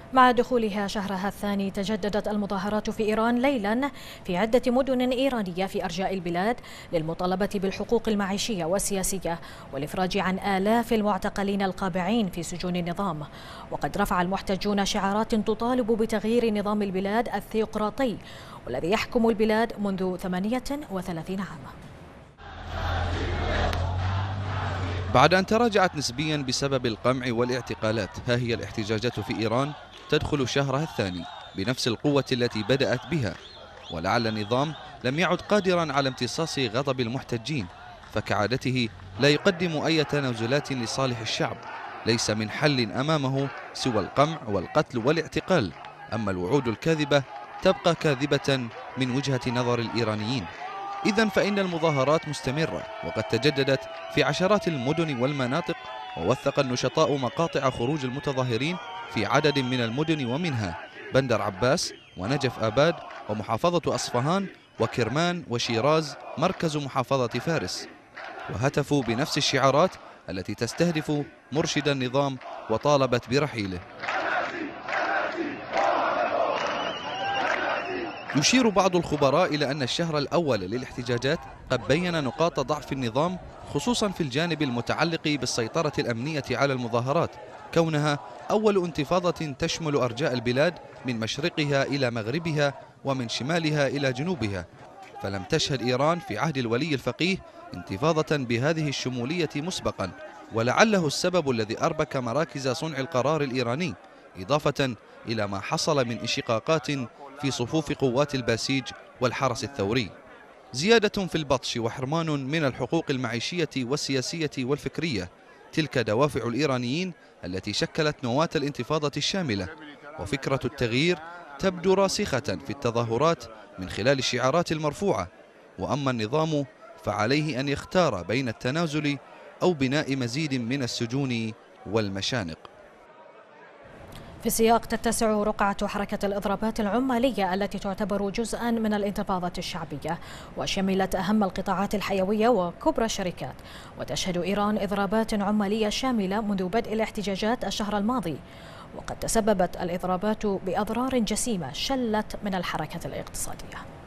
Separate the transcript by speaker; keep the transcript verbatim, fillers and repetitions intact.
Speaker 1: مع دخولها شهرها الثاني تجددت المظاهرات في إيران ليلا في عدة مدن إيرانية في أرجاء البلاد للمطالبة بالحقوق المعيشية والسياسية والإفراج عن آلاف المعتقلين القابعين في سجون النظام. وقد رفع المحتجون شعارات تطالب بتغيير نظام البلاد الثيوقراطي والذي يحكم البلاد منذ ثمانية وثلاثين عاما.
Speaker 2: بعد أن تراجعت نسبيا بسبب القمع والاعتقالات، ها هي الاحتجاجات في إيران تدخل شهرها الثاني بنفس القوة التي بدأت بها، ولعل النظام لم يعد قادرا على امتصاص غضب المحتجين، فكعادته لا يقدم أي تنازلات لصالح الشعب. ليس من حل أمامه سوى القمع والقتل والاعتقال، أما الوعود الكاذبة تبقى كاذبة من وجهة نظر الإيرانيين. إذن فإن المظاهرات مستمرة وقد تجددت في عشرات المدن والمناطق، ووثق النشطاء مقاطع خروج المتظاهرين في عدد من المدن ومنها بندر عباس ونجف آباد ومحافظة أصفهان وكرمان وشيراز مركز محافظة فارس، وهتفوا بنفس الشعارات التي تستهدف مرشد النظام وطالبت برحيله. يشير بعض الخبراء إلى أن الشهر الأول للاحتجاجات قد بين نقاط ضعف النظام، خصوصا في الجانب المتعلق بالسيطرة الأمنية على المظاهرات، كونها أول انتفاضة تشمل أرجاء البلاد من مشرقها إلى مغربها ومن شمالها إلى جنوبها. فلم تشهد إيران في عهد الولي الفقيه انتفاضة بهذه الشمولية مسبقا، ولعله السبب الذي أربك مراكز صنع القرار الإيراني، إضافة إلى ما حصل من انشقاقات في صفوف قوات الباسيج والحرس الثوري. زيادة في البطش وحرمان من الحقوق المعيشية والسياسية والفكرية، تلك دوافع الإيرانيين التي شكلت نواة الانتفاضة الشاملة. وفكرة التغيير تبدو راسخة في التظاهرات من خلال الشعارات المرفوعة، وأما النظام فعليه أن يختار بين التنازل أو بناء مزيد من السجون والمشانق.
Speaker 1: في السياق تتسع رقعة حركة الإضرابات العمالية التي تعتبر جزءا من الانتفاضة الشعبية، وشملت أهم القطاعات الحيوية وكبرى الشركات. وتشهد إيران إضرابات عمالية شاملة منذ بدء الاحتجاجات الشهر الماضي، وقد تسببت الإضرابات بأضرار جسيمة شلت من الحركة الاقتصادية.